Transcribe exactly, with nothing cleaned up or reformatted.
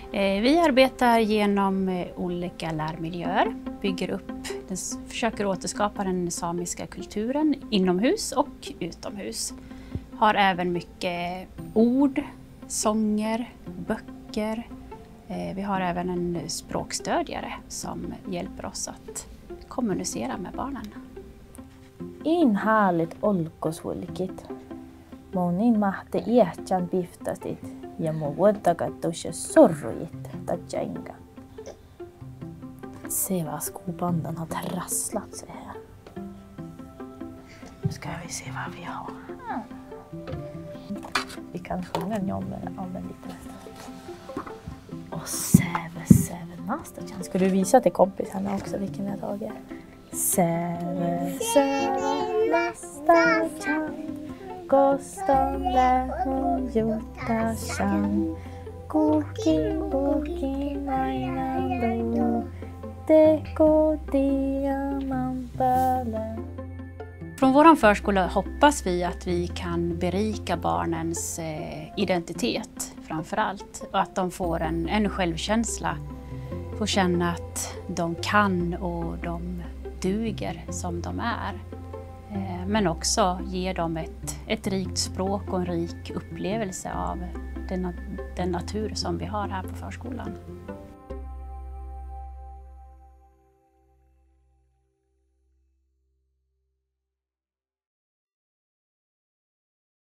Vi arbetar genom olika lärmiljöer, bygger upp, försöker återskapa den samiska kulturen inomhus och utomhus. Har även mycket ord, sånger, böcker. Vi har även en språkstödjare som hjälper oss att kommunicera med barnen. In härligt olkosulkit. Monin mahte iähtsän biftastit ja mu vuottakatusja sorrujit tatjainka. Se vad skobanden har trasslat sig här. Nu ska vi se vad vi har. Vi kan sjunga en om en liten nästan. Och säve, säve, nastakän. Ska du visa till kompisarna också vilken jag tagit? Säve, säve, nastakän. Koston lähön jutashan. Kukin, kukin, aina lu. Teko diaman päälle. Från vår förskola hoppas vi att vi kan berika barnens identitet framför allt. Och att de får en, en självkänsla. Får känna att de kan och de duger som de är. Men också ge dem ett, ett rikt språk och en rik upplevelse av den, den natur som vi har här på förskolan.